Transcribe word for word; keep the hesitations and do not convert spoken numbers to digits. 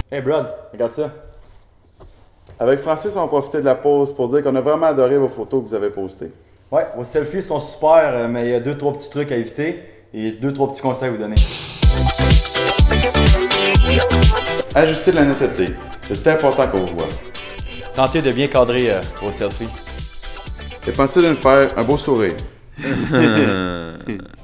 Hey Brad, regarde ça. Avec Francis, on va profiter de la pause pour dire qu'on a vraiment adoré vos photos que vous avez postées. Ouais, vos selfies sont super, euh, mais il y a deux, trois petits trucs à éviter et deux, trois petits conseils à vous donner. Ajustez la netteté. C'est important qu'on vous voit. Tentez de bien cadrer euh, vos selfies. Et pensez de nous faire un beau sourire.